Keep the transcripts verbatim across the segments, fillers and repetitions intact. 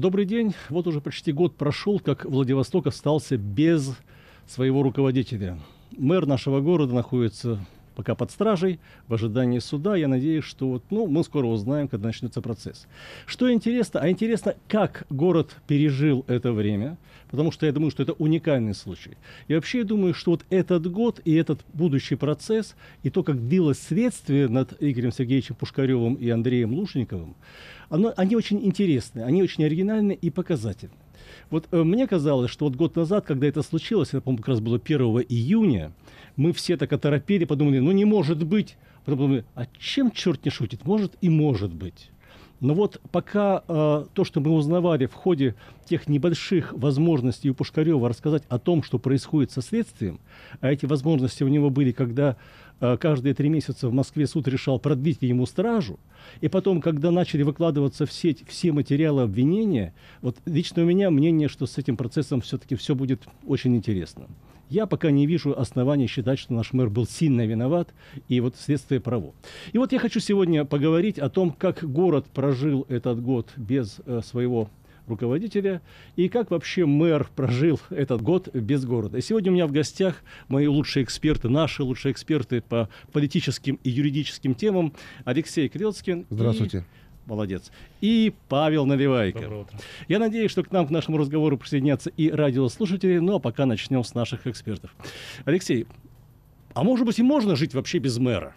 Добрый день. Вот уже почти год прошел, как Владивосток остался без своего руководителя. Мэр нашего города находится пока под стражей, в ожидании суда. Я надеюсь, что вот, ну, мы скоро узнаем, когда начнется процесс. Что интересно? А интересно, как город пережил это время, потому что я думаю, что это уникальный случай. И вообще я думаю, что вот этот год и этот будущий процесс, и то, как длилось следствие над Игорем Сергеевичем Пушкаревым и Андреем Лушниковым, оно, они очень интересны, они очень оригинальны и показательны. Вот э, мне казалось, что вот год назад, когда это случилось, это, по-моему, как раз было первого июня, мы все так оторопели, подумали, ну не может быть. Потом подумали, а чем черт не шутит? Может и может быть. Но вот пока э, то, что мы узнавали в ходе тех небольших возможностей у Пушкарева рассказать о том, что происходит со следствием, а эти возможности у него были, когда э, каждые три месяца в Москве суд решал, продлить ли ему стражу, и потом, когда начали выкладываться в сеть все материалы обвинения, вот лично у меня мнение, что с этим процессом все-таки все будет очень интересно. Я пока не вижу оснований считать, что наш мэр был сильно виноват, и вот следствие право. И вот я хочу сегодня поговорить о том, как город прожил этот год без э, своего руководителя, и как вообще мэр прожил этот год без города. И сегодня у меня в гостях мои лучшие эксперты, наши лучшие эксперты по политическим и юридическим темам. Алексей Крелскин. Здравствуйте. И... Молодец. И Павел Наливайко. Доброе утро. Я надеюсь, что к нам, к нашему разговору присоединятся и радиослушатели, ну а пока начнем с наших экспертов. Алексей, а может быть и можно жить вообще без мэра?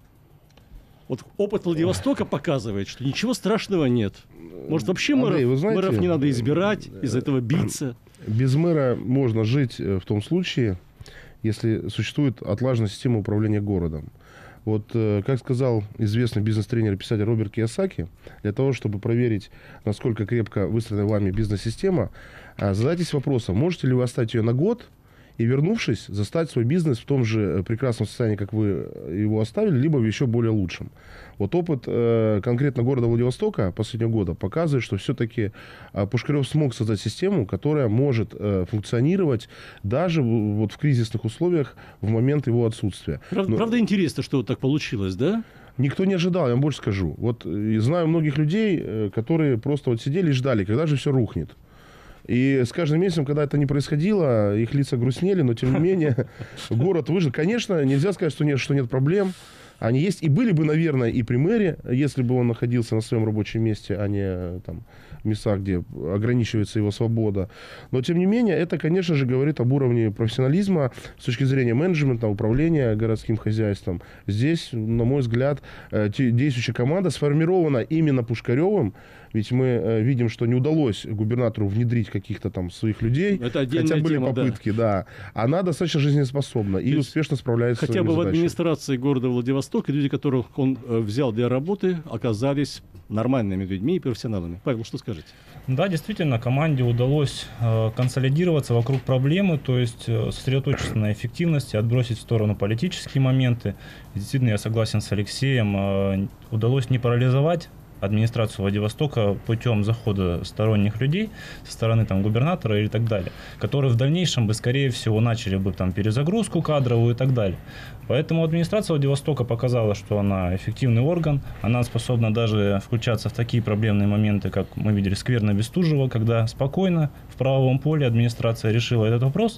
Вот опыт Владивостока показывает, что ничего страшного нет. Может, вообще мэров, Андрей, вы знаете, мэров не надо избирать, из-за этого биться? Без мэра можно жить в том случае, если существует отлаженная система управления городом. Вот, как сказал известный бизнес-тренер и писатель Роберт Кийосаки, для того, чтобы проверить, насколько крепко выстроена вами бизнес-система, задайтесь вопросом, можете ли вы оставить ее на год и, вернувшись, застать свой бизнес в том же прекрасном состоянии, как вы его оставили, либо в еще более лучшем. Вот опыт э, конкретно города Владивостока последнего года показывает, что все-таки э, Пушкарев смог создать систему, которая может э, функционировать даже в, вот, в кризисных условиях в момент его отсутствия. Правда, Но... правда интересно, что вот так получилось, да? Никто не ожидал, я вам больше скажу. Вот э, знаю многих людей, э, которые просто вот сидели и ждали, когда же все рухнет. И с каждым месяцем, когда это не происходило, их лица грустнели, но тем не менее город выжил. Конечно, нельзя сказать, что нет, что нет проблем. Они есть и были бы, наверное, и при мэре, если бы он находился на своем рабочем месте, а не там, в местах, где ограничивается его свобода. Но, тем не менее, это, конечно же, говорит об уровне профессионализма с точки зрения менеджмента, управления городским хозяйством. Здесь, на мой взгляд, действующая команда сформирована именно Пушкаревым, ведь мы видим, что не удалось губернатору внедрить каких-то там своих людей, это хотя были тема, попытки, да. да. Она достаточно жизнеспособна и успешно справляется с хотя своими бы задачами. В администрации города Владивосток люди, которых он э, взял для работы, оказались нормальными людьми и профессионалами. Павел, что скажете? Да, действительно, команде удалось э, консолидироваться вокруг проблемы, то есть э, сосредоточиться на эффективности, отбросить в сторону политические моменты. И действительно, я согласен с Алексеем, э, удалось не парализовать администрацию Владивостока путем захода сторонних людей со стороны там, губернатора или так далее, которые в дальнейшем бы, скорее всего, начали бы там, перезагрузку кадровую и так далее. Поэтому администрация Владивостока показала, что она эффективный орган, она способна даже включаться в такие проблемные моменты, как мы видели скверно Бестужева, когда спокойно в правовом поле администрация решила этот вопрос,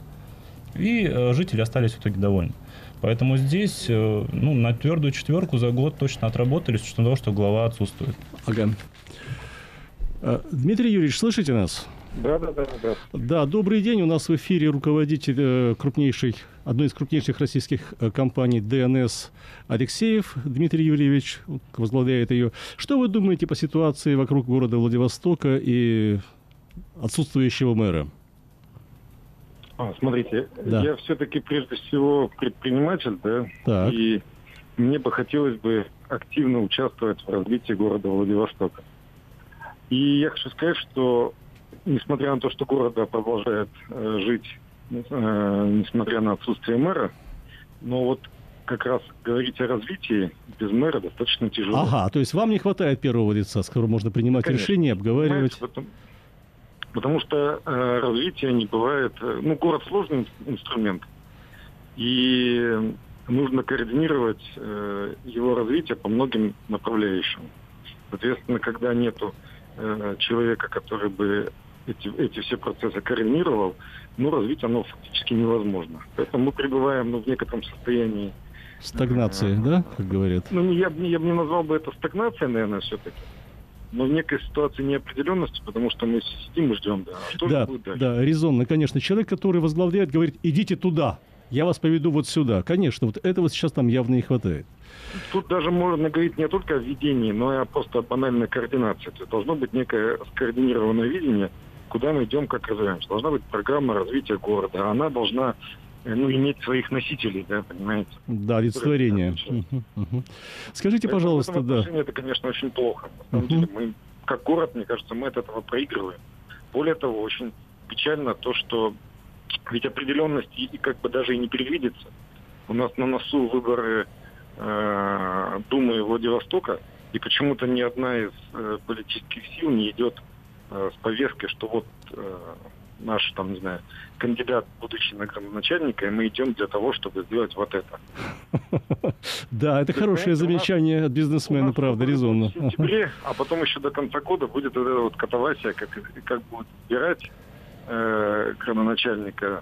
и э, жители остались в итоге довольны. Поэтому здесь ну, на твердую четверку за год точно отработали, с учетом того, что глава отсутствует. Ага. Дмитрий Юрьевич, слышите нас? Да, да, да, да. Да, добрый день. У нас в эфире руководитель крупнейшей, одной из крупнейших российских компаний ДНС Алексеев Дмитрий Юрьевич возглавляет ее. Что вы думаете по ситуации вокруг города Владивостока и отсутствующего мэра? А, смотрите, да. я все-таки прежде всего предприниматель, да, так. И мне бы хотелось бы активно участвовать в развитии города Владивостока. И я хочу сказать, что несмотря на то, что город продолжает э, жить, э, несмотря на отсутствие мэра, но вот как раз говорить о развитии без мэра достаточно тяжело. Ага, то есть вам не хватает первого лица, с которым можно принимать Конечно. решения, обговаривать. Знаете, Потому что э, развитие не бывает... Э, ну, город сложный инструмент, и нужно координировать э, его развитие по многим направляющим. Соответственно, когда нету э, человека, который бы эти, эти все процессы координировал, ну, развить оно фактически невозможно. Поэтому мы пребываем ну, в некотором состоянии... Стагнации, да, как говорят? Ну, я, бы- я бы не назвал бы это стагнацией, наверное, все-таки. Но в некой ситуации неопределенности, потому что мы сидим и ждем, да. А что Да, же будет дальше? да, резонно, конечно. Человек, который возглавляет, говорит, идите туда, я вас поведу вот сюда. Конечно, вот этого сейчас там явно не хватает. Тут даже можно говорить не только о ведении, но и о просто банальной координации. То есть должно быть некое скоординированное видение, куда мы идем, как развиваемся. Должна быть программа развития города. Она должна э, ну, иметь своих носителей, да, понимаете? Да, олицетворение. Отвечают. Мгм, мгм. Скажите, Поэтому пожалуйста, в этом да. отношении это, конечно, очень плохо. На самом Мгм. деле мы, как город, мне кажется, мы от этого проигрываем. Более того, очень печально то, что ведь определенность и, и как бы даже и не предвидится. У нас на носу выборы э, Думы Владивостока, и почему-то ни одна из э, политических сил не идет э, с повесткой, что вот э, наш, там, не знаю, кандидат, будущий на градоначальника, и мы идем для того, чтобы сделать вот это. Да, это Вы хорошее знаете, у нас- замечание от У бизнесмена, нас правда, выборы резонно. будут в сентябре, а потом еще до конца года будет вот эта вот катавасия, как, как будут избирать э, градоначальника,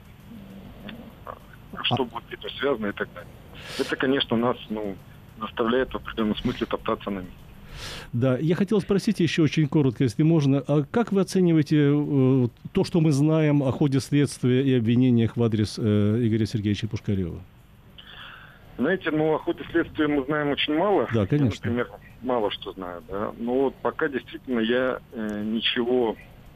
что будет с этим связано и так далее. Это, конечно, нас ну, заставляет в определенном смысле топтаться на месте. Да, я хотел спросить еще очень коротко, если можно, а как вы оцениваете э, то, что мы знаем о ходе следствия и обвинениях в адрес э, Игоря Сергеевича Пушкарева? Знаете, ну, о ходе следствия мы знаем очень мало. Да, конечно. Я, например, мало что знаю, да. Но вот пока действительно я э, ничего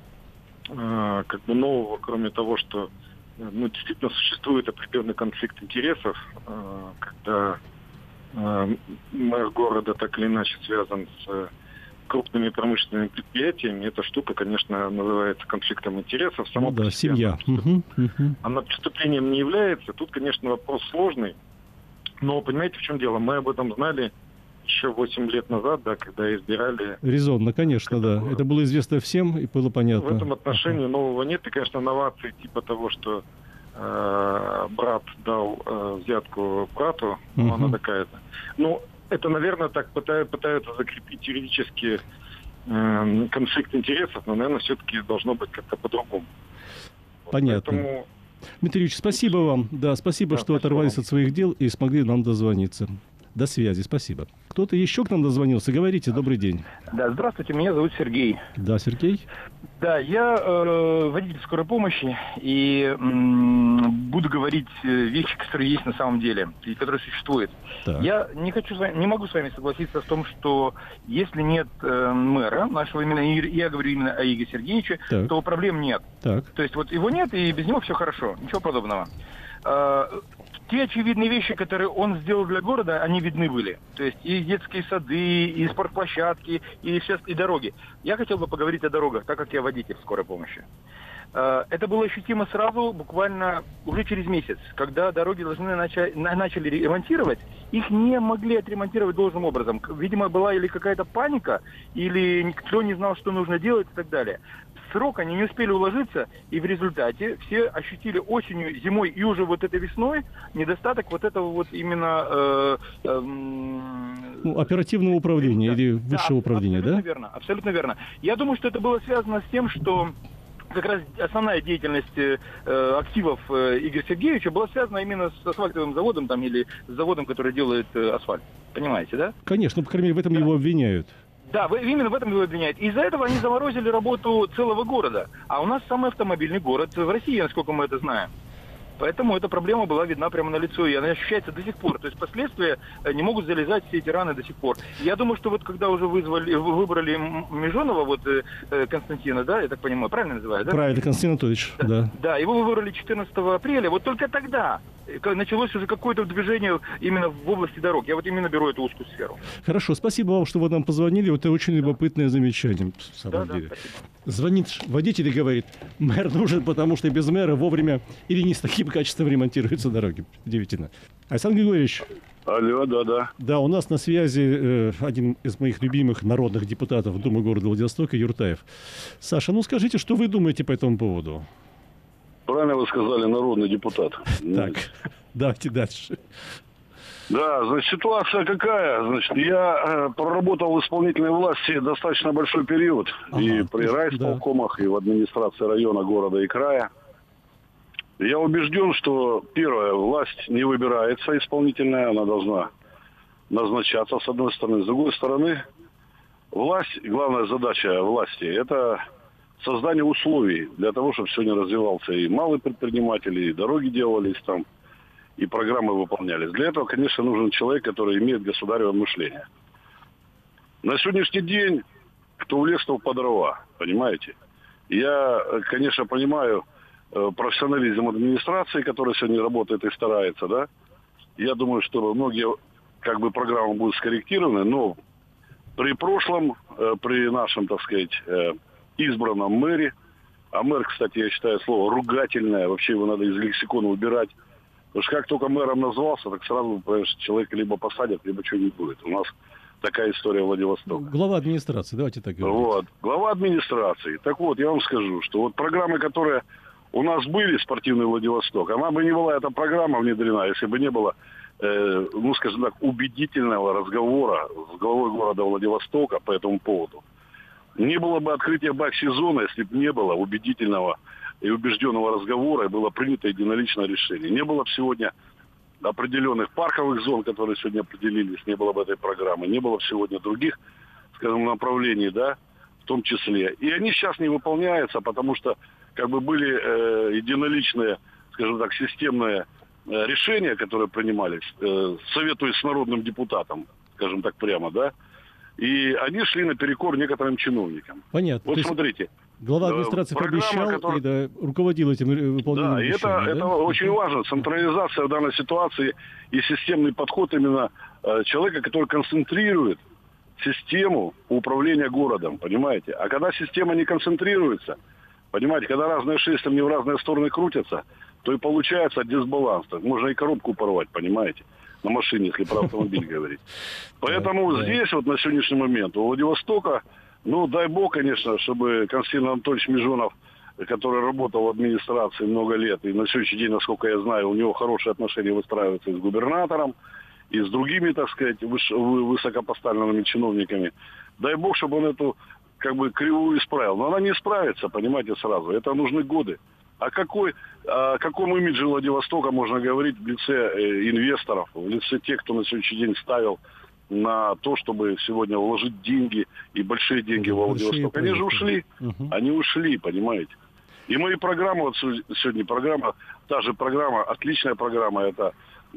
э, как бы нового, кроме того, что э, ну, действительно существует определенный конфликт интересов, э, когда э, мэр города так или иначе связан с э, крупными промышленными предприятиями. Эта штука, конечно, называется конфликтом интересов. Само Ну да, по себе семья. она Мгм, мгм. она преступлением не является. Тут, конечно, вопрос сложный. Но понимаете, в чем дело? Мы об этом знали еще восемь лет назад, да, когда избирали. Резонно, конечно, да. Это было известно всем и было понятно. В этом отношении нового нет. И, конечно, новации типа того, что э, брат дал э, взятку брату, ну, Мгм. она такая-то. Ну, это, наверное, так пытаются, пытаются закрепить юридически э, конфликт интересов, но, наверное, все-таки должно быть как-то по-другому. Вот Понятно. поэтому Дмитрий Ильич, спасибо вам. Да, спасибо, Да, что спасибо оторвались вам. от своих дел и смогли нам дозвониться. До связи, спасибо. Кто-то еще к нам дозвонился? Говорите, добрый день. Да, здравствуйте, меня зовут Сергей. Да, Сергей? Да, я э, водитель скорой помощи и м, буду говорить э, вещи, которые есть на самом деле и которые существуют. Так. Я не хочу, с вами- не могу с вами согласиться в том, что если нет э, мэра нашего именно, и я говорю именно о Игоре Сергеевиче, Так. то проблем нет. Так. То есть вот его нет, и без него все хорошо, ничего подобного. Э, Те очевидные вещи, которые он сделал для города, они видны были. То есть и детские сады, и спортплощадки, и, все, и дороги. Я хотел бы поговорить о дорогах, так как я водитель скорой помощи. Э, Это было ощутимо сразу, буквально уже через месяц, когда дороги должны начать, начали ремонтировать, их не могли отремонтировать должным образом. Видимо, была или какая-то паника, или никто не знал, что нужно делать и так далее. В срок они не успели уложиться, и в результате все ощутили осенью, зимой и уже вот этой весной недостаток вот этого вот именно... э, эм, Ну, оперативного управления или да, высшего управления, абсолютно да? верно, абсолютно верно. Я думаю, что это было связано с тем, что как раз основная деятельность э, активов э, Игоря Сергеевича была связана именно с асфальтовым заводом там, или с заводом, который делает э, асфальт. Понимаете, да? Конечно, по крайней мере, в этом Да. его обвиняют. Да, вы- именно в этом его обвиняют. Из-за этого они заморозили работу целого города. А у нас самый автомобильный город в России, насколько мы это знаем. Поэтому эта проблема была видна прямо на лицо, и она ощущается до сих пор. То есть последствия э, не могут залезать все эти раны до сих пор. Я думаю, что вот когда уже вызвали, вы- выбрали М- Межонова, вот э, э, Константина, да, я так понимаю, правильно называю, да? Правильно, Константин Анатольевич, да. Да, его выбрали четырнадцатого апреля. Вот только тогда э, ка- началось уже какое-то движение именно в области дорог. Я вот именно беру эту узкую сферу. Хорошо, спасибо вам, что вы нам позвонили. Это очень любопытное замечание, в самом Да, деле. да, спасибо. Звонит водитель и говорит, мэр нужен, потому что без мэра вовремя или не с таким качеством ремонтируются дороги. Удивительно. Александр Григорьевич, Алло, да-да. да, у нас на связи э, один из моих любимых народных депутатов Думы города Владивостока Юртаев. Саша, ну скажите, что вы думаете по этому поводу? Правильно вы сказали, народный депутат. Так, давайте дальше. Да, значит, ситуация какая? Значит, я э, проработал в исполнительной власти достаточно большой период. Ага, и при да. райисполкомах, и в администрации района, города и края. Я убежден, что, первое, власть не выбирается исполнительная, она должна назначаться, с одной стороны. С другой стороны, власть, главная задача власти, это создание условий для того, чтобы сегодня развивался и малый предприниматель, и дороги делались там, и программы выполнялись. Для этого, конечно, нужен человек, который имеет государевое мышление. На сегодняшний день кто в лес, кто по дрова, понимаете? Я, конечно, понимаю э, профессионализм администрации, которая сегодня работает и старается, да. Я думаю, что многие как бы программы будут скорректированы, но при прошлом, э, при нашем, так сказать, э, избранном мэре, а мэр, кстати, я считаю слово ругательное, вообще его надо из лексикона убирать, потому что как только мэром назвался, так сразу, понимаешь, человека либо посадят, либо что-нибудь будет. У нас такая история Владивостока. Глава администрации, давайте так говорить. Вот, глава администрации. Так вот, я вам скажу, что вот программы, которые у нас были, спортивный Владивосток, она бы не была, эта программа внедрена, если бы не было, э, ну, скажем так, убедительного разговора с главой города Владивостока по этому поводу. Не было бы открытия бак-сезона, если бы не было убедительного и убежденного разговора, и было принято единоличное решение. Не было бы сегодня определенных парковых зон, которые сегодня определились, не было бы этой программы, не было бы сегодня других, скажем, направлений, да, в том числе. И они сейчас не выполняются, потому что как бы были э, единоличные, скажем так, системные э, решения, которые принимались, э, советуясь с народным депутатом, скажем так прямо, да, и они шли наперекор некоторым чиновникам. Понятно. Вот смотрите. Глава администрации программа, пообещал которая... и да, руководил этим выполнением Да, и это, да? это очень важно. Централизация в данной ситуации и системный подход именно э, человека, который концентрирует систему управления городом, понимаете? А когда система не концентрируется, понимаете, когда разные шестерни не в разные стороны крутятся, то и получается дисбаланс. Можно и коробку порвать, понимаете? На машине, если про автомобиль говорить. Поэтому здесь вот на сегодняшний момент у Владивостока, ну, дай бог, конечно, чтобы Константин Анатольевич Межонов, который работал в администрации много лет, и на сегодняшний день, насколько я знаю, у него хорошие отношения выстраиваются и с губернатором, и с другими, так сказать, выш- высокопоставленными чиновниками. Дай бог, чтобы он эту, как бы, кривую исправил. Но она не исправится, понимаете, сразу. Это нужны годы. О какой, о каком имидже Владивостока можно говорить в лице э, инвесторов, в лице тех, кто на сегодняшний день ставил на то, чтобы сегодня вложить деньги и большие деньги в Владивосток. Они же ушли. Угу. Они ушли, понимаете. И мои программы, вот сегодня программа, та же программа, отличная программа, это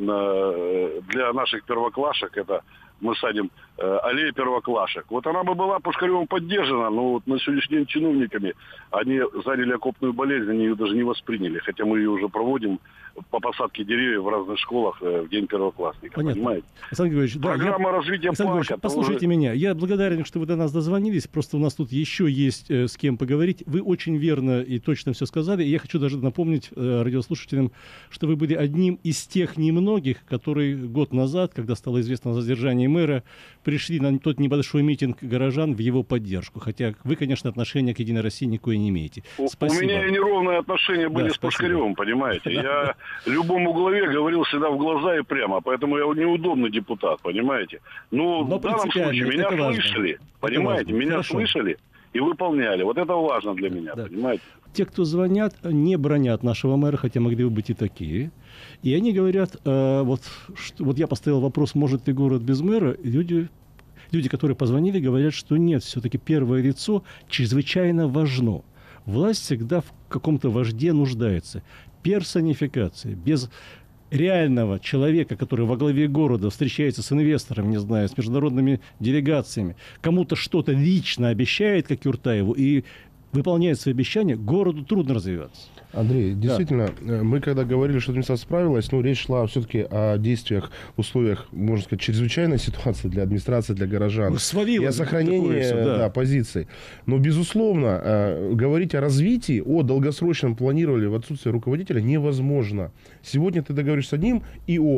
э, для наших первоклашек, это мы садим э, аллею первоклашек. Вот она бы была Пушкаревым поддержана, но вот на сегодняшний день чиновниками они заняли окопную болезнь, они ее даже не восприняли, хотя мы ее уже проводим по посадке деревьев в разных школах э, в день первоклассника. Понятно. Понимаете? Александр Григорьевич, да, программа я... развития Александр парка. Послушайте уже... меня. Я благодарен, что вы до нас дозвонились. Просто у нас тут еще есть э, с кем поговорить. Вы очень верно и точно все сказали. И я хочу даже напомнить э, радиослушателям, что вы были одним из тех немногих, которые год назад, когда стало известно о задержании мэра, пришли на тот небольшой митинг горожан в его поддержку. Хотя вы, конечно, отношения к Единой России никакой не имеете. Спасибо. У меня и неровные отношения были да, с Пушкаревым, понимаете. Я любому главе говорил всегда в глаза и прямо, поэтому я неудобный депутат, понимаете. Но, Но в данном случае меня слышали, это понимаете, меня Хорошо. слышали и выполняли. Вот это важно для меня, да. понимаете. Те, кто звонят, не бронят нашего мэра, хотя могли бы быть и такие. И они говорят, э, вот, что, вот я поставил вопрос, может ли город без мэра, и люди... Люди, которые позвонили, говорят, что нет, все-таки первое лицо чрезвычайно важно. Власть всегда в каком-то вожде нуждается. Персонификация. Без реального человека, который во главе города встречается с инвестором, не знаю, с международными делегациями, кому-то что-то лично обещает, как Юртаеву, и выполняет свои обещания, городу трудно развиваться. Андрей, действительно, да. мы когда говорили, что администрация справилась, ну, речь шла все-таки о действиях, условиях, можно сказать, чрезвычайной ситуации для администрации, для горожан. Свалилось, и о сохранении все, да. Да, позиций. Но, безусловно, э, говорить о развитии, о долгосрочном планировании в отсутствии руководителя невозможно. Сегодня ты договоришься с одним и о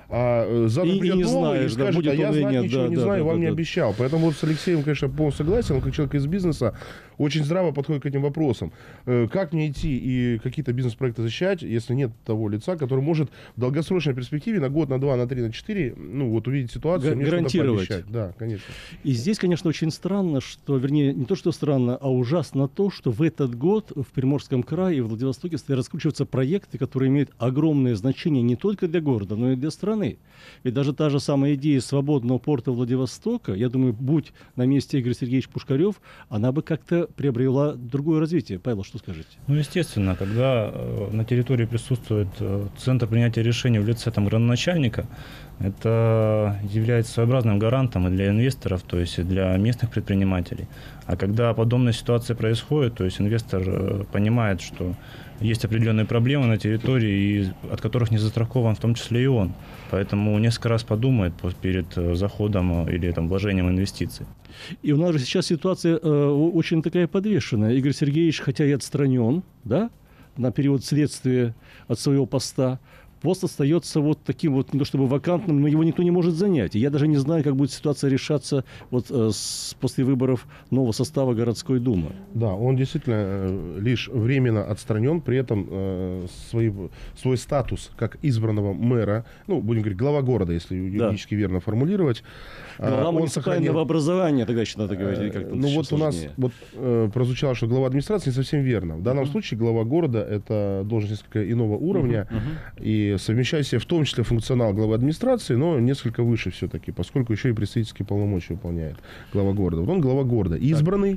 А э, завтра И- и придет не новый знаешь, и да, скажет, будет а я он или знать нет, ничего да, не да, знаю, да, вам да, не да. обещал. Поэтому вот с Алексеем, конечно, полностью согласен. Он как человек из бизнеса очень здраво подходит к этим вопросам. Э, Как мне идти и какие-то бизнес-проекты защищать, если нет того лица, который может в долгосрочной перспективе на год, на два, на три, на четыре, ну вот увидеть ситуацию, Га- и мне что-то гарантировать. пообещать. Да, конечно. И здесь, конечно, очень странно, что, вернее, не то, что странно, а ужасно то, что в этот год в Приморском крае и в Владивостоке стали раскручиваться проекты, которые имеют огромное значение не только для города, но и для страны. Ведь даже та же самая идея свободного порта Владивостока, я думаю, будь на месте Игорь Сергеевич Пушкарев, она бы как-то приобрела другое развитие. Павел, что скажете? Ну, естественно, когда э, на территории присутствует э, центр принятия решений в лице там градоначальника, это является своеобразным гарантом и для инвесторов, то есть и для местных предпринимателей. А когда подобная ситуация происходит, то есть инвестор э, понимает, что есть определенные проблемы на территории, и от которых не застрахован в том числе и он. Поэтому несколько раз подумает по- перед э, заходом э, или там, вложением инвестиций. И у нас же сейчас ситуация э, очень такая подвешенная. Игорь Сергеевич, хотя и отстранен, да, на период следствия от своего поста, пост остается вот таким вот, не то чтобы вакантным, но его никто не может занять. И я даже не знаю, как будет ситуация решаться вот э, с, после выборов нового состава городской думы. Да, он действительно э, лишь временно отстранен, при этом э, свой, свой статус как избранного мэра, ну, будем говорить, глава города, если юридически верно формулировать, э, Глава он муниципального сохранил. образования, тогда еще надо говорить. или Э, как-то Ну еще вот у нас сложнее. вот, э, прозвучало, что глава администрации не совсем верно. В данном Мгм. случае глава города — это должность несколько иного уровня, Мгм, мгм. и совмещая в себе в том числе функционал главы администрации, но несколько выше все-таки, поскольку еще и представительские полномочия выполняет глава города. Вот он глава города, избранный,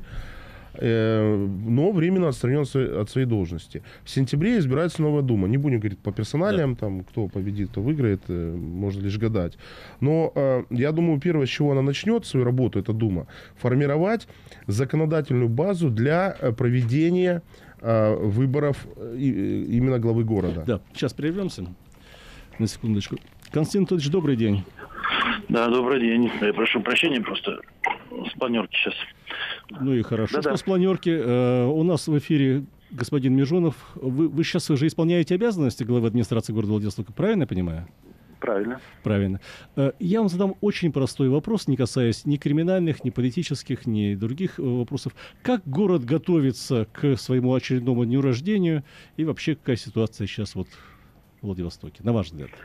э, но временно отстранен от своей- от своей должности. В сентябре избирается новая дума. Не будем говорить по персоналиям, там, кто победит, кто выиграет, э, можно лишь гадать. Но э, я думаю, первое, с чего она начнет свою работу, эта дума, формировать законодательную базу для э, проведения э, выборов э, и- именно главы города. Да, сейчас прервемся. На секундочку. Константин Анатольевич, добрый день. Да, добрый день. Я прошу прощения, просто с планерки сейчас. Ну и хорошо, Да-да. что с планерки. Э, у нас в эфире господин Межонов. Вы, вы сейчас уже исполняете обязанности главы администрации города Владивостока, правильно я понимаю? Правильно. Правильно. Э, я вам задам очень простой вопрос, не касаясь ни криминальных, ни политических, ни других э, вопросов. Как город готовится к своему очередному дню рождения и вообще какая ситуация сейчас вот в Владивостоке, на ваш взгляд?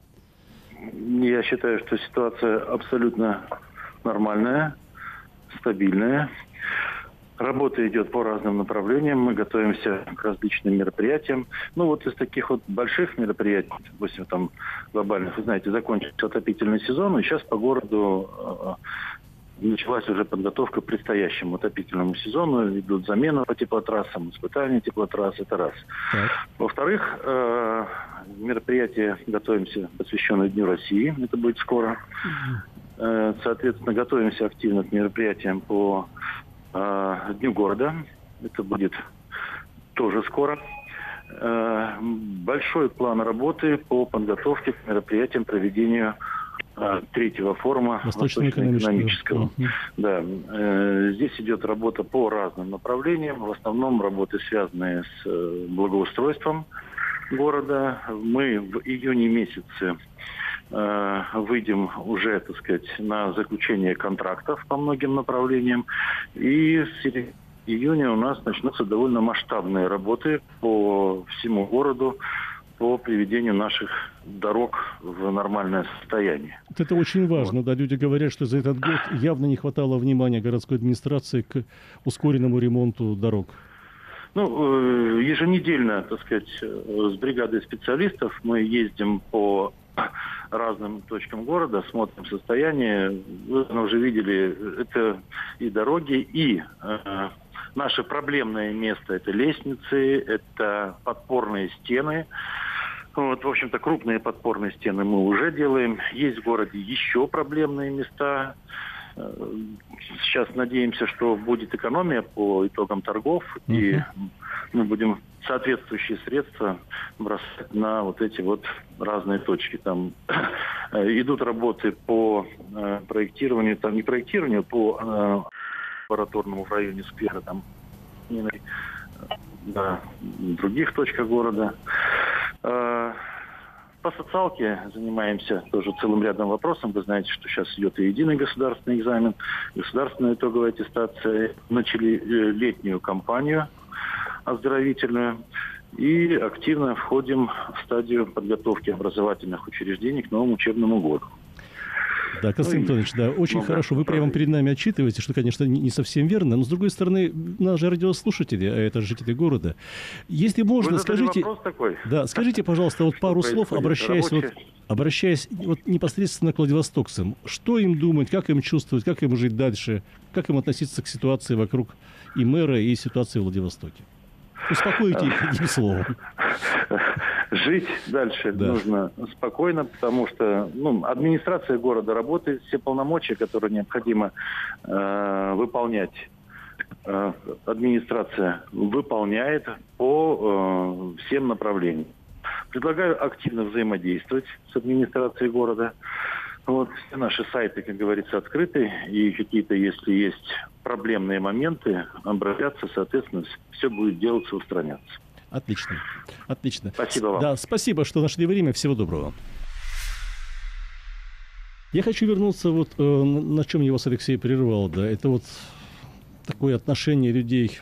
Я считаю, что ситуация абсолютно нормальная, стабильная. Работа идет по разным направлениям. Мы готовимся к различным мероприятиям. Ну вот из таких вот больших мероприятий, допустим, там глобальных, вы знаете, закончился отопительный сезон, и сейчас по городу э, началась уже подготовка к предстоящему отопительному сезону. Идут замены по теплотрассам, испытания теплотрасс, это раз. Так. Во-вторых, э, мероприятие готовимся, посвященное Дню России. Это будет скоро. Э, соответственно, готовимся активно к мероприятиям по э, Дню города. Это будет тоже скоро. Э, большой план работы по подготовке к мероприятиям проведению э, третьего форума Восточно-экономического. Восточно-экономического. Да, э, здесь идет работа по разным направлениям. В основном работы, связанные с э, благоустройством города. Мы в июне месяце э, выйдем уже, так сказать, на заключение контрактов по многим направлениям. И с середины июня у нас начнутся довольно масштабные работы по всему городу по приведению наших дорог в нормальное состояние. Вот это очень важно, да, люди говорят, что за этот год явно не хватало внимания городской администрации к ускоренному ремонту дорог. Ну, э, еженедельно, так сказать, э, с бригадой специалистов мы ездим по разным точкам города, смотрим состояние. Вы уже видели, это и дороги, и э, наше проблемное место – это лестницы, это подпорные стены. Вот, в общем-то, крупные подпорные стены мы уже делаем. Есть в городе еще проблемные места. Сейчас надеемся, что будет экономия по итогам торгов, uh-huh. и мы будем соответствующие средства бросать на вот эти вот разные точки. Там идут работы по э, проектированию, там не проектированию, по э, лабораторному в районе сквера, там, э, да, в других точках города. Э, По социалке занимаемся тоже целым рядом вопросов. Вы знаете, что сейчас идет и единый государственный экзамен, государственная итоговая аттестация. Начали летнюю кампанию оздоровительную и активно входим в стадию подготовки образовательных учреждений к новому учебному году. Да, Константин Анатольевич, да, очень ну, хорошо. Вы прямо перед нами отчитываете, что, конечно, не совсем верно, но, с другой стороны, наши радиослушатели, а это жители города, если можно, скажите... Такой? Да, скажите, пожалуйста, вот пару слов, обращаясь, вот, обращаясь вот непосредственно к владивостокцам. Что им думать, как им чувствовать, как им жить дальше, как им относиться к ситуации вокруг и мэра, и ситуации в Владивостоке? Успокойте их одним словом. Жить дальше да. нужно спокойно, потому что ну, администрация города работает, все полномочия, которые необходимо э, выполнять, э, администрация выполняет по э, всем направлениям. Предлагаю активно взаимодействовать с администрацией города. Вот, все наши сайты, как говорится, открыты, и какие-то, если есть проблемные моменты, обращаться, соответственно, все будет делаться, устраняться. Отлично. Отлично. Спасибо вам. Да, спасибо, что нашли время. Всего доброго. Я хочу вернуться вот э, на чем я вас, Алексей, прервал. Да, это вот такое отношение людей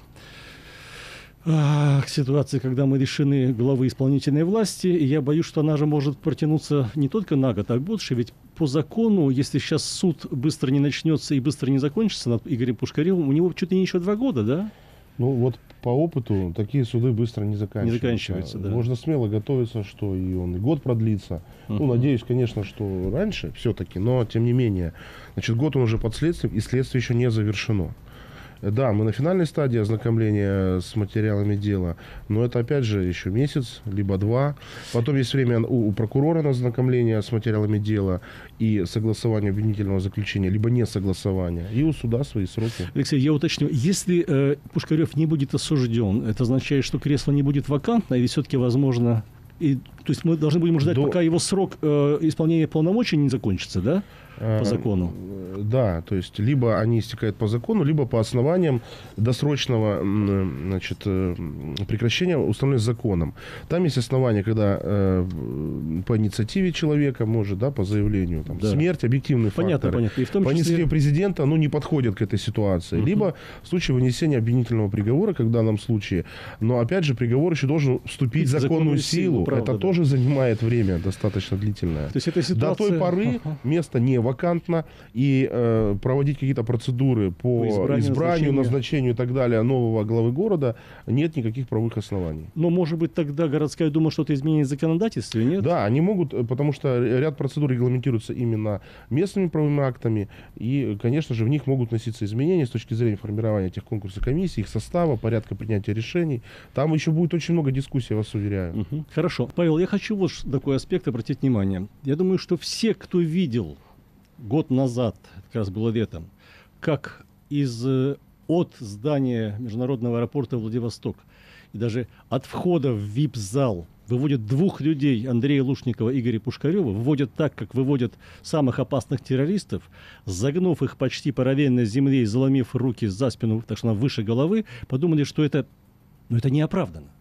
э, к ситуации, когда мы лишены главы исполнительной власти. И я боюсь, что она же может протянуться не только на год, а больше. Ведь по закону, если сейчас суд быстро не начнется и быстро не закончится над Игорем Пушкаревым, у него чуть ли не еще два года, да? Ну вот по опыту такие суды быстро не заканчиваются. Не заканчиваются, да. Можно смело готовиться, что и он и год продлится. Uh-huh. Ну, надеюсь, конечно, что раньше все-таки, но тем не менее. Значит, год он уже под следствием, и следствие еще не завершено. Да, мы на финальной стадии ознакомления с материалами дела, но это, опять же, еще месяц, либо два. Потом есть время у, у прокурора на ознакомление с материалами дела и согласование обвинительного заключения, либо не согласование. И у суда свои сроки. Алексей, я уточню. Если э, Пушкарев не будет осужден, это означает, что кресло не будет вакантно, или все-таки возможно... И, то есть мы должны будем ждать, До... пока его срок э, исполнения полномочий не закончится, да? По закону. А, да, то есть либо они истекают по закону, либо по основаниям досрочного значит, прекращения, установленных законом. Там есть основания, когда э, по инициативе человека может, да, по заявлению, там, да. смерть, объективные понятно, факторы. Понятно. И в том по числе... инициативе президента, ну, не подходят к этой ситуации. Uh-huh. Либо в случае вынесения обвинительного приговора, как в данном случае. Но, опять же, приговор еще должен вступить в законную, законную силу. силу. Правда, это да. тоже занимает время достаточно длительное. То есть эта ситуация... До той поры uh-huh. место не вакантно, и э, проводить какие-то процедуры по, по избранию, избранию назначению и так далее нового главы города нет никаких правовых оснований. Но, может быть, тогда городская дума что-то изменит в законодательстве, нет? Да, они могут, потому что ряд процедур регламентируется именно местными правовыми актами, и, конечно же, в них могут вноситься изменения с точки зрения формирования этих конкурсов комиссий, их состава, порядка принятия решений. Там еще будет очень много дискуссий, я вас уверяю. Угу. Хорошо. Павел, я хочу вот такой аспект обратить внимание. Я думаю, что все, кто видел год назад, как раз было летом, как из, от здания международного аэропорта Владивосток и даже от входа в ви ай пи-зал выводят двух людей, Андрея Лушникова и Игоря Пушкарева, выводят так, как выводят самых опасных террористов, загнув их почти параллельно земле и заломив руки за спину, так что она выше головы, подумали, что это, ну, это неоправданно.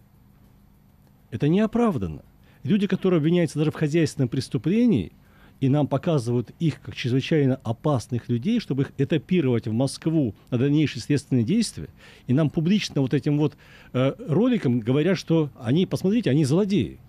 Это неоправданно. Люди, которые обвиняются даже в хозяйственном преступлении, и нам показывают их как чрезвычайно опасных людей, чтобы их этапировать в Москву на дальнейшие следственные действия. И нам публично вот этим вот э, роликом говорят, что они, посмотрите, они злодеи.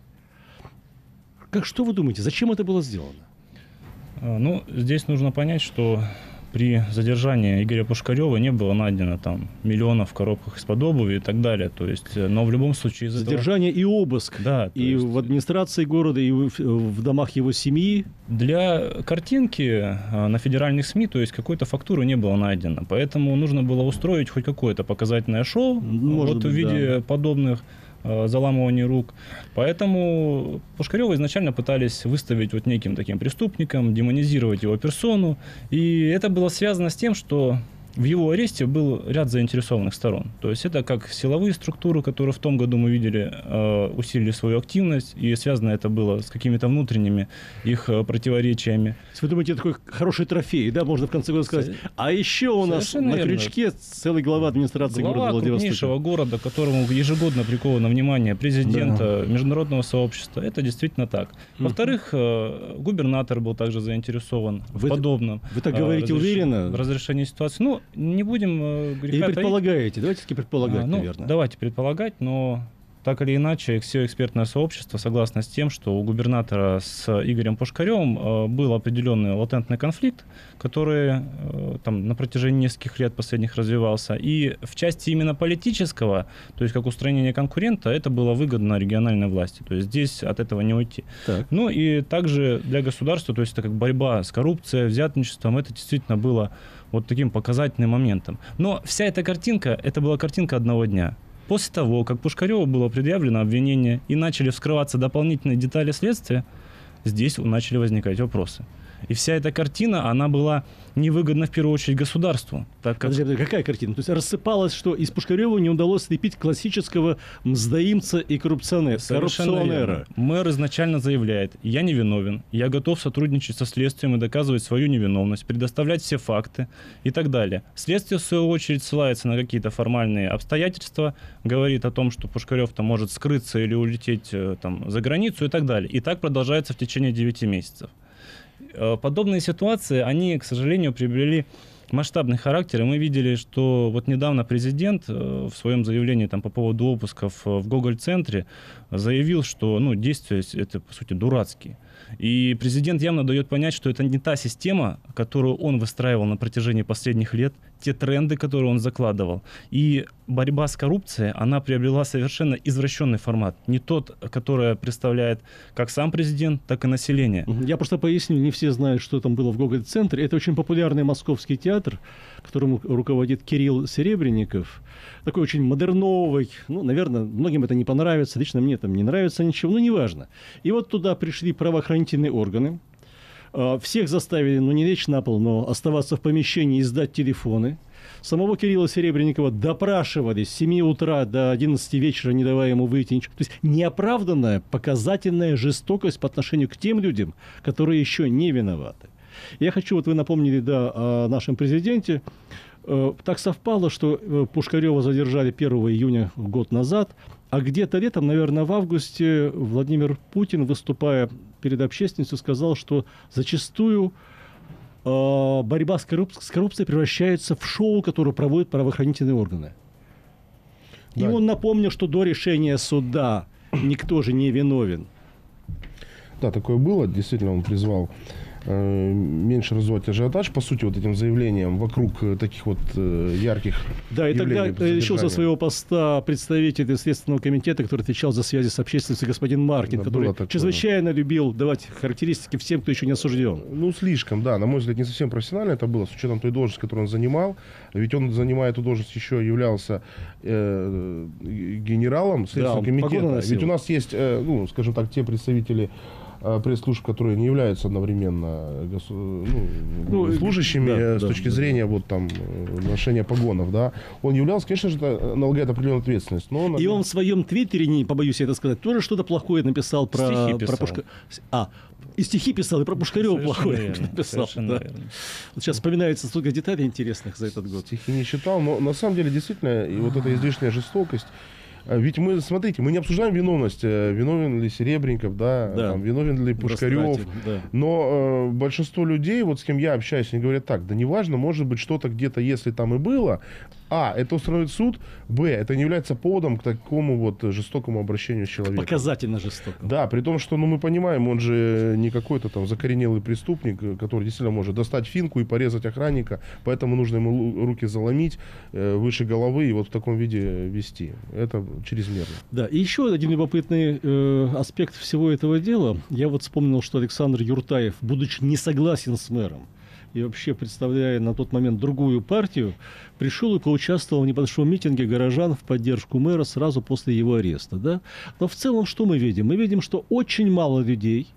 Как, что вы думаете, зачем это было сделано? Ну, здесь нужно понять, что при задержании Игоря Пушкарева не было найдено там миллионов в коробках из-под обуви и так далее. То есть, но в любом случае... Задержание этого... и обыск. Да, и есть... в администрации города, и в, в домах его семьи. Для картинки на федеральных СМИ, то есть какой-то фактуры не было найдено. Поэтому нужно было устроить хоть какое-то показательное шоу. Может вот быть, в виде да. подобных заламывания рук. Поэтому Пушкарева изначально пытались выставить вот неким таким преступником, демонизировать его персону. И это было связано с тем, что в его аресте был ряд заинтересованных сторон. То есть это как силовые структуры, которые в том году мы видели, э, усилили свою активность, и связано это было с какими-то внутренними их э, противоречиями. Вы думаете, это такой хороший трофей, да, можно в конце года сказать. А еще у нас Совершенно на верно. крючке целый глава администрации Глава города Владивостока. крупнейшего города, которому ежегодно приковано внимание президента, да. международного сообщества. Это действительно так. Mm-hmm. Во-вторых, э, губернатор был также заинтересован вы, в подобном. Вы так говорите разреш... уверенно? В разрешении ситуации. Ну, не будем э, греха Или таить. предполагаете? Давайте таки предполагать, а, ну, наверное. Давайте предполагать, но так или иначе, все экспертное сообщество согласно с тем, что у губернатора с Игорем Пушкаревым э, был определенный латентный конфликт, который э, там, на протяжении нескольких лет последних развивался. И в части именно политического, то есть как устранение конкурента, это было выгодно региональной власти. То есть здесь от этого не уйти. Так. Ну и также для государства, то есть это как борьба с коррупцией, взятничеством, это действительно было вот таким показательным моментом. Но вся эта картинка, это была картинка одного дня. После того, как Пушкареву было предъявлено обвинение и начали вскрываться дополнительные детали следствия, здесь начали возникать вопросы. И вся эта картина, она была невыгодна в первую очередь государству. Так как... Подожди, какая картина? То есть рассыпалось, что из Пушкарева не удалось слепить классического мздоимца и коррупционера. коррупционера. Мэр изначально заявляет: я не виновен, я готов сотрудничать со следствием и доказывать свою невиновность, предоставлять все факты и так далее. Следствие, в свою очередь, ссылается на какие-то формальные обстоятельства, говорит о том, что Пушкарев-то может скрыться или улететь там, за границу и так далее. И так продолжается в течение девяти месяцев. Подобные ситуации, они, к сожалению, приобрели масштабный характер, и мы видели, что вот недавно президент в своем заявлении там, по поводу обысков в Гоголь-центре заявил, что ну, действия это, по сути, дурацкие. И президент явно дает понять, что это не та система, которую он выстраивал на протяжении последних лет, те тренды, которые он закладывал. И борьба с коррупцией, она приобрела совершенно извращенный формат. Не тот, который представляет как сам президент, так и население. Я просто поясню, не все знают, что там было в Гоголь-центре. Это очень популярный московский театр, которым руководит Кирилл Серебренников. Такой очень модерновый. Ну, наверное, многим это не понравится. Лично мне там не нравится ничего, но неважно. И вот туда пришли правоохранительные органы. Всех заставили, ну, не лечь на пол, но оставаться в помещении и сдать телефоны. Самого Кирилла Серебренникова допрашивали с семи утра до одиннадцати вечера, не давая ему выйти. Ничего. То есть неоправданная, показательная жестокость по отношению к тем людям, которые еще не виноваты. Я хочу, вот вы напомнили, да, о нашем президенте. Так совпало, что Пушкарева задержали первого июня год назад, а где-то летом, наверное, в августе, Владимир Путин, выступая перед общественностью, сказал, что зачастую э, борьба с, корруп... с коррупцией превращается в шоу, которое проводят правоохранительные органы. Да. И он напомнил, что до решения суда никто же не виновен. Да, такое было. Действительно, он призвал э, меньше развивать ажиотаж, по сути, вот этим заявлением вокруг таких вот э, ярких Да, и тогда решил со задержания. своего поста представитель Следственного комитета, который отвечал за связи с общественностью, господин Маркин, Да, который чрезвычайно любил давать характеристики всем, кто еще не осужден. Ну, слишком, да. На мой взгляд, не совсем профессионально это было, с учетом той должности, которую он занимал. Ведь он, занимая эту должность, еще являлся э, генералом Следственного Да, комитета. Ведь у нас есть, э, ну, скажем так, те представители пресс-служб, которые не являются одновременно госу... ну, ну, служащими да, с да, точки да, зрения да. Вот, там, ношения погонов. Да. Он являлся, конечно же, это налагает определенную ответственность. Но он... И он в своем твиттере, не побоюсь это сказать, тоже что-то плохое написал про, про Пушка... А, и стихи писал, и про Пушкарева плохое верно, написал. Да. Вот сейчас вспоминается столько деталей интересных за этот год. Стихи не читал, но на самом деле действительно и вот эта излишняя жестокость. Ведь мы, смотрите, мы не обсуждаем виновность, виновен ли Серебренников, да, да. Там, виновен ли Пушкарев, да. Но э, большинство людей, вот с кем я общаюсь, они говорят так: да неважно, может быть что-то где-то, если там и было, а, это установит суд, б, это не является поводом к такому вот жестокому обращению с человеком. Показательно жестокому. Да, при том, что, ну, мы понимаем, он же не какой-то там закоренелый преступник, который действительно может достать финку и порезать охранника, поэтому нужно ему руки заломить э, выше головы и вот в таком виде вести. Это чрезмерно. Да, и еще один любопытный э, аспект всего этого дела. Я вот вспомнил, что Александр Юртаев, будучи не согласен с мэром и вообще представляя на тот момент другую партию, пришел и поучаствовал в небольшом митинге горожан в поддержку мэра сразу после его ареста. Да? Но в целом что мы видим? Мы видим, что очень мало людей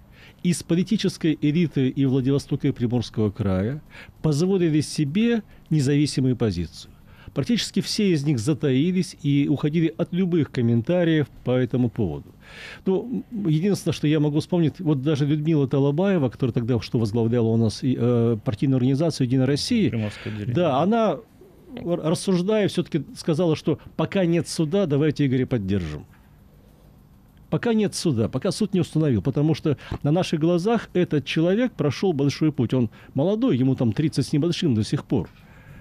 из политической элиты и Владивостока, и Приморского края позволили себе независимую позицию. Практически все из них затаились и уходили от любых комментариев по этому поводу. Ну, единственное, что я могу вспомнить, вот даже Людмила Талабаева, которая тогда что возглавляла у нас э, партийную организацию «Единая Россия», да, она, рассуждая, все-таки сказала, что пока нет суда, давайте Игоря поддержим. Пока нет суда, пока суд не установил, потому что на наших глазах этот человек прошел большой путь. Он молодой, ему там тридцать с небольшим до сих пор.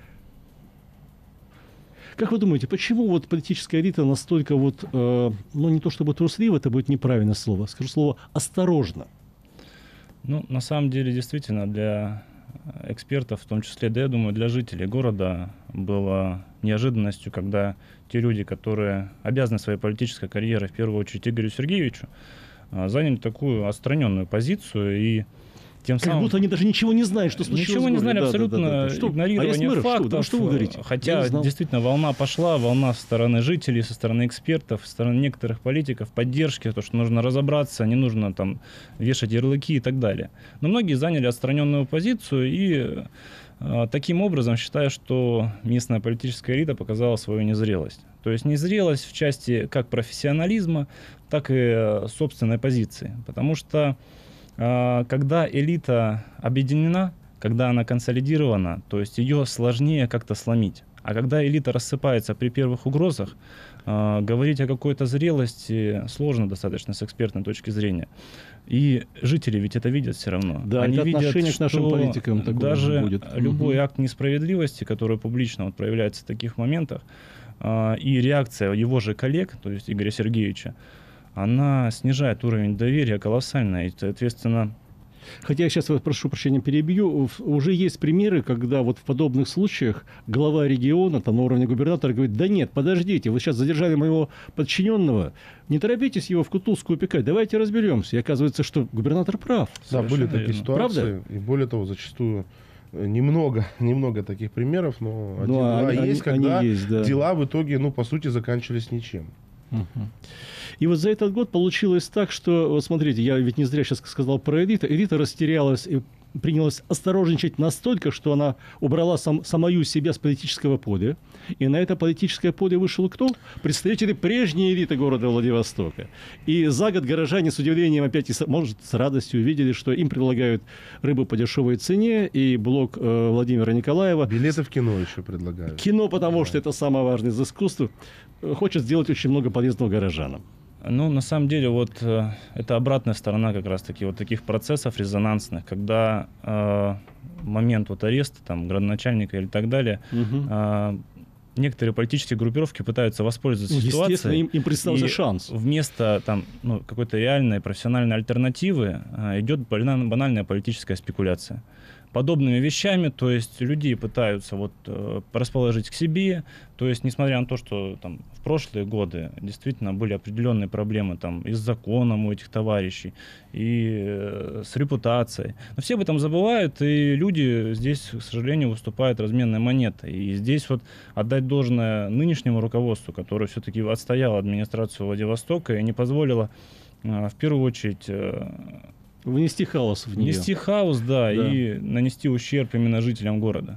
Как вы думаете, почему вот политическая элита настолько вот, э, ну не то чтобы труслива, это будет неправильное слово, скажу слово осторожно? Ну, на самом деле, действительно, для экспертов, в том числе, да, я думаю, для жителей города было неожиданностью, когда те люди, которые обязаны своей политической карьерой, в первую очередь Игорю Сергеевичу, заняли такую отстраненную позицию и тем как самым... будто они даже ничего не знают, что случилось. Ничего не знали, да, абсолютно да, да, да. Что? игнорирование а фактов. Что? Да, что вы говорите? Хотя действительно волна пошла, волна со стороны жителей, со стороны экспертов, со стороны некоторых политиков, поддержки, то, что нужно разобраться, не нужно там вешать ярлыки и так далее. Но многие заняли отстраненную позицию и э, таким образом считаю, что местная политическая элита показала свою незрелость. То есть незрелость в части как профессионализма, так и э, собственной позиции. Потому что когда элита объединена, когда она консолидирована, то есть ее сложнее как-то сломить. А когда элита рассыпается при первых угрозах, говорить о какой-то зрелости сложно достаточно с экспертной точки зрения. И жители ведь это видят все равно. Да, они это видят, отношение к нашим политикам такое даже будет. Любой угу. акт несправедливости, который публично вот проявляется в таких моментах, и реакция его же коллег, то есть Игоря Сергеевича, она снижает уровень доверия колоссально, и, соответственно... Хотя я сейчас, вот, прошу прощения, перебью, уже есть примеры, когда вот в подобных случаях глава региона, там, на уровне губернатора, говорит, да нет, подождите, вы сейчас задержали моего подчиненного, не торопитесь его в кутузку упекать, давайте разберемся. И оказывается, что губернатор прав. Да, были такие верно. ситуации, Правда? И более того, зачастую немного, немного таких примеров, но Ну, один-два они, есть, они, когда они есть, да. дела в итоге, ну, по сути, заканчивались ничем. Угу. И вот за этот год получилось так, что, вот смотрите, я ведь не зря сейчас сказал про элиту. Элита растерялась и принялась осторожничать настолько, что она убрала сам, самую себя с политического поля. И на это политическое поле вышел кто? Представители прежней элиты города Владивостока. И за год горожане с удивлением опять, и, может, с радостью увидели, что им предлагают рыбу по дешевой цене, и блог э, Владимира Николаева. Билеты в кино еще предлагают. Кино, потому да. что это самое важное из искусства, хочет сделать очень много полезного горожанам. Ну, на самом деле, вот э, это обратная сторона как раз-таки вот таких процессов резонансных, когда э, момент вот ареста, там, градоначальника или так далее, Угу. э, некоторые политические группировки пытаются воспользоваться Ну, ситуацией. естественно, им, им представился шанс. Вместо там, ну, какой-то реальной профессиональной альтернативы э, идет банальная, банальная политическая спекуляция. Подобными вещами, то есть людей пытаются вот э, расположить к себе, то есть несмотря на то, что там в прошлые годы действительно были определенные проблемы там и с законом у этих товарищей, и э, с репутацией, но все об этом забывают, и люди здесь, к сожалению, выступают разменной монетой. И здесь вот отдать должное нынешнему руководству, которое все-таки отстояло администрацию Владивостока и не позволило э, в первую очередь э, Внести хаос в нее. Внести хаос, да, Да. и нанести ущерб именно жителям города.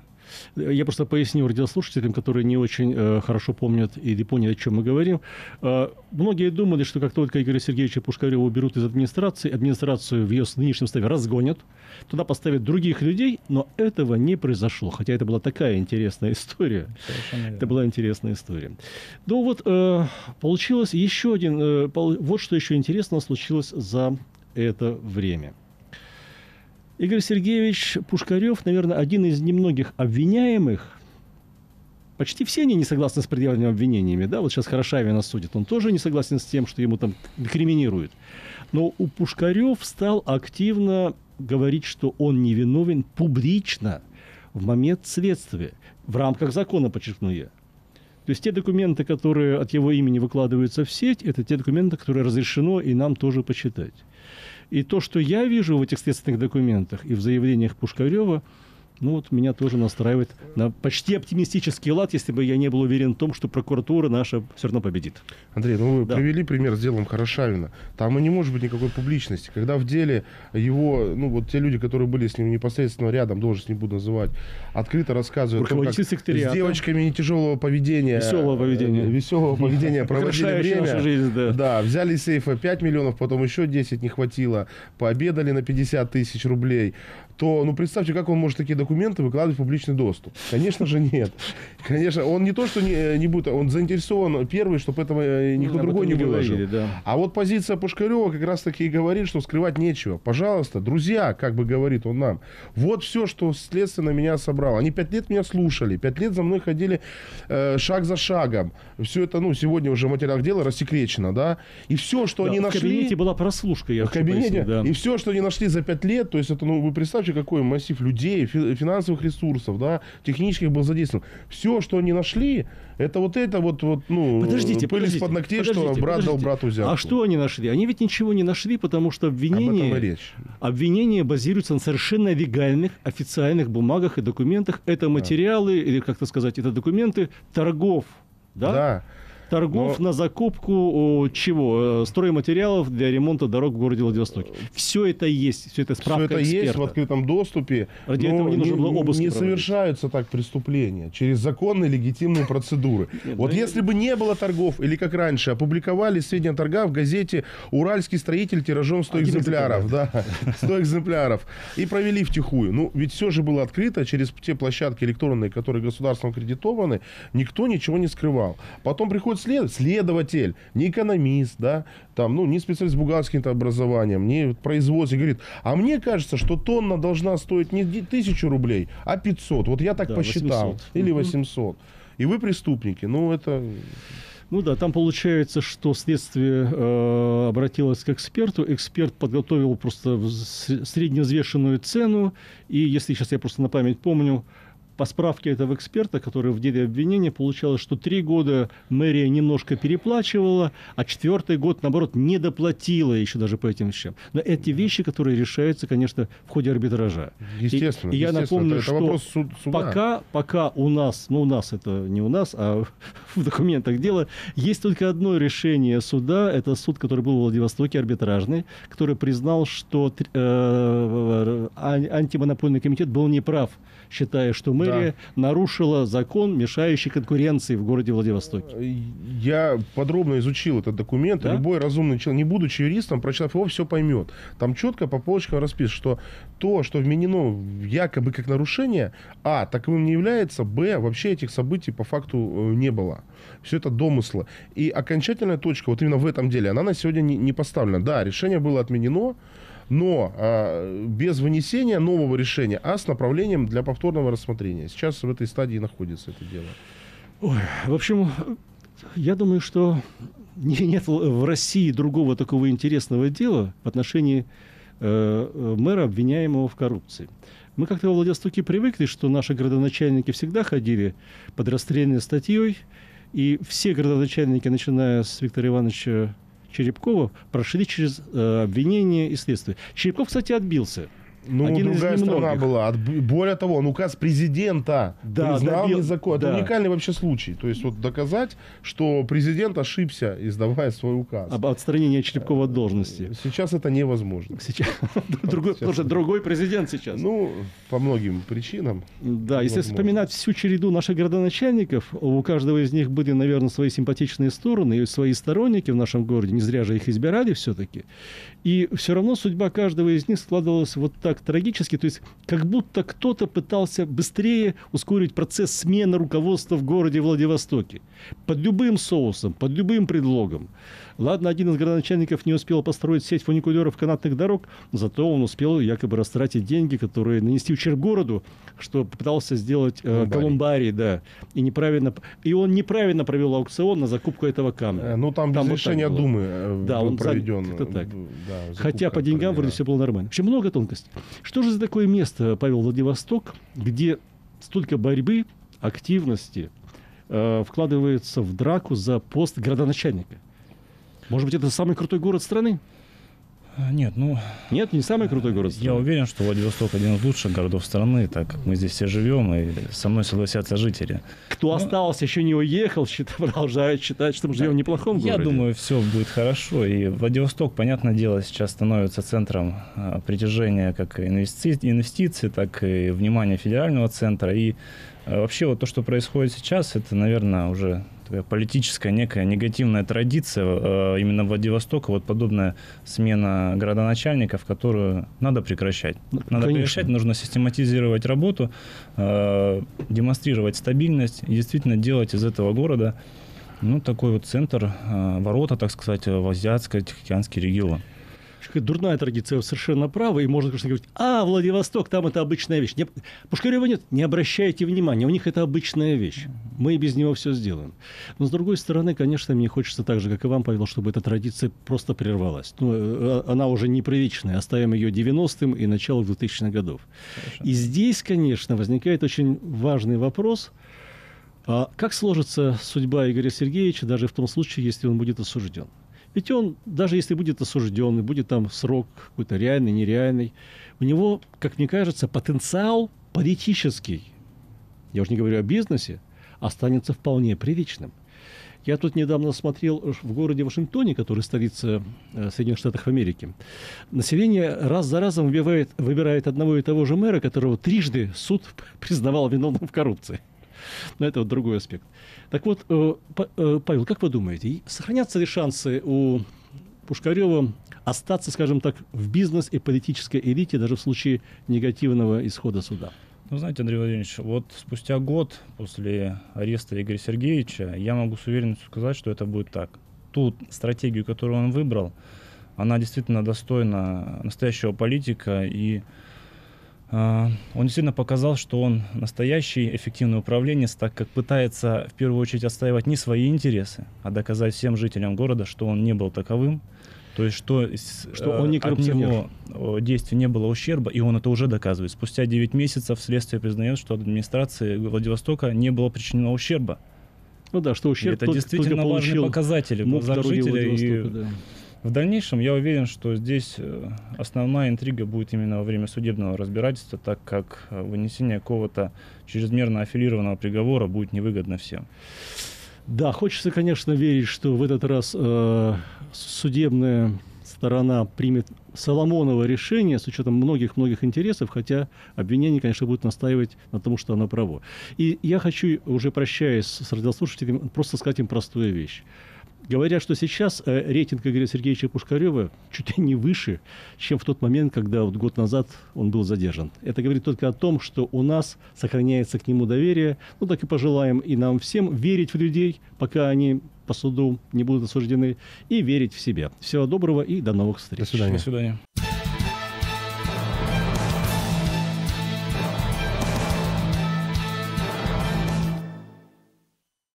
Я просто поясню радиослушателям, которые не очень э, хорошо помнят или поняли, о чем мы говорим. Э, многие думали, что как только Игоря Сергеевича Пушкарева уберут из администрации, администрацию в ее нынешнем составе разгонят, туда поставят других людей, но этого не произошло. Хотя это была такая интересная история. Это была интересная история. Ну вот, э, получилось еще один... Э, пол, вот что еще интересного случилось за это время. Игорь Сергеевич Пушкарев, наверное, один из немногих обвиняемых. Почти все они не согласны с предъявленными обвинениями. Да? Вот сейчас Хорошавина судит. Он тоже не согласен с тем, что ему там инкриминируют. Но у Пушкарев стал активно говорить, что он невиновен публично в момент следствия. В рамках закона, подчеркну я. То есть те документы, которые от его имени выкладываются в сеть, это те документы, которые разрешено и нам тоже почитать. И то, что я вижу в этих следственных документах и в заявлениях Пушкарева, Ну вот меня тоже настраивает на почти оптимистический лад, если бы я не был уверен в том, что прокуратура наша все равно победит. Андрей, ну вы Да. привели пример с делом Хорошавина. Там и не может быть никакой публичности. Когда в деле его, ну вот те люди, которые были с ним непосредственно рядом, должность не буду называть, открыто рассказывают, о том, как Руководитель секретариата. с девочками не тяжелого поведения, Веселого поведения. э, веселого поведения проводили Украшающий время. нашу жизнь, да. Да, взяли из сейфа пять миллионов, потом еще десять не хватило, пообедали на пятьдесят тысяч рублей. То, ну, представьте, как он может такие документы выкладывать в публичный доступ? Конечно же, нет. Конечно, он не то, что не, не будет, он заинтересован первый, чтобы этого э, никто Ну, об другой этом не не выложил. говорили, да. А вот позиция Пушкарева как раз-таки и говорит, что скрывать нечего. Пожалуйста, друзья, как бы говорит он нам, вот все, что следствие на меня собрало. Они пять лет меня слушали, пять лет за мной ходили э, шаг за шагом. Все это, ну, сегодня уже в материалах дела рассекречено, да. И все, что Да, они в нашли... кабинете была прослушка, я В хочу кабинете. пояснить, да. И все, что они нашли за пять лет, то есть это, ну, вы представьте, какой массив людей, фи- финансовых ресурсов, да, технических был задействован. Все, что они нашли, это вот это вот, вот ну, Подождите, пыль подождите, из-под ногтей, подождите, что брат дал подождите. брату взятку. А что они нашли? Они ведь ничего не нашли, потому что Об этом и обвинение, речь. обвинение базируется на совершенно легальных, официальных бумагах и документах. Это материалы, или как-то сказать, это документы торгов. Да? Да. Торгов Но- на закупку о, чего? Э, Стройматериалов для ремонта дорог в городе Владивостоке. Все это есть, все это справка Все это эксперта. есть в открытом доступе. Ради но этого не нужно было обыски не проводить. совершаются так преступления через законные легитимные процедуры. Нет, Вот да если бы не было торгов, или как раньше, опубликовали сведения о торгах в газете «Уральский строитель» тиражом сто Один экземпляров. Да, сто экземпляров. И провели втихую. Ну, ведь все же было открыто через те площадки электронные, которые государством аккредитованы. Никто ничего не скрывал. Потом приходит след... следователь, не экономист, да, там, ну, не специалист с бухгалтерским образованием, не производитель, говорит, а мне кажется, что тонна должна стоить не тысячу рублей, а пятьсот. Вот я так Да, посчитал. восемьсот. Или Мгм. восемьсот. И вы преступники. Ну, это... Ну да, там получается, что следствие э, обратилось к эксперту. Эксперт подготовил просто в- с- средневзвешенную цену. И если сейчас я просто на память помню, по справке этого эксперта, который в деле обвинения, получалось, что три года мэрия немножко переплачивала, а четвертый год, наоборот, не доплатила еще даже по этим вещам. Но эти вещи, которые решаются, конечно, в ходе арбитража. Естественно. И, и я естественно. напомню, это, это что вопрос суд- суда. пока, пока у нас, ну у нас это не у нас, а в документах дела, есть только одно решение суда. Это суд, который был в Владивостоке, арбитражный, который признал, что э, э, ан- антимонопольный комитет был неправ, считая, что мэрия нарушила закон, мешающий конкуренции в городе Владивостоке. Я подробно изучил этот документ. Да? Любой разумный человек, не будучи юристом, прочитав его, все поймет. Там четко по полочкам расписано, что то, что вменено якобы как нарушение, а, таковым не является, б, вообще этих событий по факту э, не было. Все это домыслы. И окончательная точка, вот именно в этом деле, она на сегодня не, не поставлена. Да, решение было отменено, но а, без вынесения нового решения, а с направлением для повторного рассмотрения. Сейчас в этой стадии находится это дело. Ой, в общем, я думаю, что не- нет в России другого такого интересного дела в отношении э, мэра, обвиняемого в коррупции. Мы как-то во Владивостоке привыкли, что наши градоначальники всегда ходили под расстрельной статьей, и все градоначальники, начиная с Виктора Ивановича Черепкова, прошли через э, обвинение и следствие. Черепков, кстати, отбился. Ну, Один из другая сторона немногих. была. От- Более того, он указ президента Да, признал добил- незаконным. да. Это уникальный вообще случай. То есть вот доказать, что президент ошибся, издавая свой указ. Об отстранении Черепкова от должности. Сейчас это невозможно. Сейчас другой, потому что другой президент сейчас. Ну, по многим причинам. Да, если возможно. вспоминать всю череду наших городоначальников, у каждого из них были, наверное, свои симпатичные стороны и свои сторонники в нашем городе. Не зря же их избирали все-таки. И все равно судьба каждого из них складывалась вот так трагически. То есть как будто кто-то пытался быстрее ускорить процесс смены руководства в городе Владивостоке. Под любым соусом, под любым предлогом. Ладно, один из городоначальников не успел построить сеть фуникулеров канатных дорог, зато он успел якобы растратить деньги, которые нанести ущерб городу, что попытался сделать э, Колумбарий. колумбарий, да. И, неправильно, и он неправильно провел аукцион на закупку этого камня. Э, Ну, там, Там без вот решения так было. Думы э, Да, был он за- проведен. как-то так. э, да, Хотя закупка по деньгам проведена. вроде все было нормально. Вообще много тонкостей. Что же за такое место, Павел, Владивосток, где столько борьбы, активности э, вкладывается в драку за пост градоначальника? Может быть, это самый крутой город страны? Нет, ну... Нет, не самый крутой город страны. Я уверен, что Владивосток один из лучших городов страны, так как мы здесь все живем, и со мной согласятся жители. Кто Но... остался, еще не уехал, считает, продолжает считать, что мы живем в неплохом Я городе. Я думаю, все будет хорошо. И Владивосток, понятное дело, сейчас становится центром а, притяжения как инвести... инвестиций, так и внимания федерального центра. И а, вообще вот то, что происходит сейчас, это, наверное, уже... такая политическая некая негативная традиция э, именно Владивостока, вот подобная смена городоначальников, которую надо прекращать. Надо Конечно. прекращать, нужно систематизировать работу, э, демонстрировать стабильность и действительно делать из этого города ну, такой вот центр, э, ворота, так сказать, в Азиатско-Тихоокеанский регион. Дурная традиция, совершенно правы. И можно, конечно, говорить, а, Владивосток, там это обычная вещь. Не, Пушкарева нет, не обращайте внимания, у них это обычная вещь. Мы и без него все сделаем. Но, с другой стороны, конечно, мне хочется так же, как и вам, Павел, чтобы эта традиция просто прервалась. Ну, она уже не привычная. Оставим ее девяностым и начало двухтысячных годов. Хорошо. И здесь, конечно, возникает очень важный вопрос. А как сложится судьба Игоря Сергеевича даже в том случае, если он будет осужден? Ведь он, даже если будет осужден, и будет там срок какой-то реальный, нереальный, у него, как мне кажется, потенциал политический, я уже не говорю о бизнесе, останется вполне приличным. Я тут недавно смотрел в городе Вашингтоне, который столица Соединенных Штатов Америки, население раз за разом выбирает, выбирает одного и того же мэра, которого трижды суд признавал виновным в коррупции. Но это вот другой аспект. Так вот, Павел, как вы думаете, сохранятся ли шансы у Пушкарева остаться, скажем так, в бизнес и политической элите даже в случае негативного исхода суда? Ну, знаете, Андрей Владимирович, вот спустя год после ареста Игоря Сергеевича я могу с уверенностью сказать, что это будет так. Ту стратегию, которую он выбрал, она действительно достойна настоящего политика, и он действительно показал, что он настоящий эффективный управленец, так как пытается в первую очередь отстаивать не свои интересы, а доказать всем жителям города, что он не был таковым, то есть что, что он не от него действий не было ущерба, и он это уже доказывает. Спустя девять месяцев следствие признает, что от администрации Владивостока не было причинено ущерба. Ну да, что ущерб это только, действительно только важный показатель в глазах жителей. И да. В дальнейшем я уверен, что здесь основная интрига будет именно во время судебного разбирательства, так как вынесение какого-то чрезмерно аффилированного приговора будет невыгодно всем. Да, хочется, конечно, верить, что в этот раз э, судебная сторона примет Соломоново решение с учетом многих-многих интересов, хотя обвинение, конечно, будет настаивать на том, что оно право. И я хочу, уже прощаясь с радиослушателями, просто сказать им простую вещь. Говорят, что сейчас э, рейтинг Игоря Сергеевича Пушкарева чуть ли не выше, чем в тот момент, когда вот год назад он был задержан. Это говорит только о том, что у нас сохраняется к нему доверие. Ну, так и пожелаем и нам всем верить в людей, пока они по суду не будут осуждены, и верить в себя. Всего доброго и до новых встреч. До свидания. До свидания.